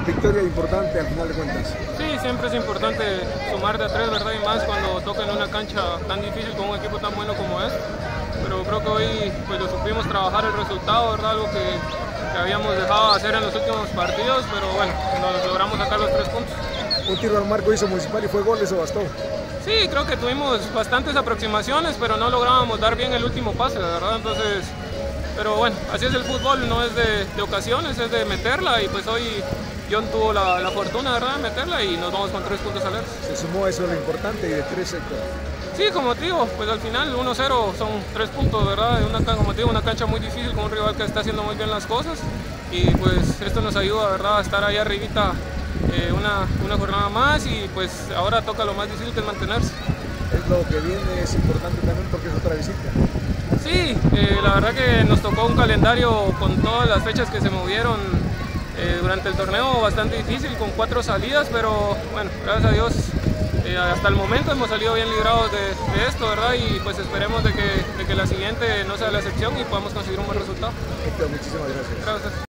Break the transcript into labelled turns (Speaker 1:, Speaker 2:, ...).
Speaker 1: victoria importante al final de cuentas.
Speaker 2: Sí, siempre es importante sumar de a 3, ¿verdad? Y más cuando toca en una cancha tan difícil con un equipo tan bueno como es. Pero creo que hoy pues, lo supimos trabajar el resultado, ¿verdad? Algo que habíamos dejado de hacer en los últimos partidos, pero bueno, nos logramos sacar los 3 puntos.
Speaker 1: Un tiro al marco hizo Municipal y fue gol, eso bastó.
Speaker 2: Sí, creo que tuvimos bastantes aproximaciones, pero no lográbamos dar bien el último pase, ¿verdad? Entonces, pero bueno, así es el fútbol, no es de ocasiones, es de meterla y pues hoy John tuvo la fortuna, ¿verdad?, de meterla y nos vamos con 3 puntos al alerta.
Speaker 1: Se sumó eso lo importante y de 3 sectores.
Speaker 2: Sí, como te digo, pues al final 1-0 son 3 puntos, ¿verdad? Como te digo, una cancha muy difícil con un rival que está haciendo muy bien las cosas y pues esto nos ayuda, ¿verdad?, a estar ahí arribita una jornada más y pues ahora toca lo más difícil que es mantenerse.
Speaker 1: Es lo que viene, es importante también porque es otra visita.
Speaker 2: Sí, la verdad que nos tocó un calendario con todas las fechas que se movieron durante el torneo bastante difícil con 4 salidas, pero bueno, gracias a Dios hasta el momento hemos salido bien librados de esto, ¿verdad? Y pues esperemos de que la siguiente no sea la excepción y podamos conseguir un buen resultado.
Speaker 1: Muchísimas gracias.
Speaker 2: Gracias.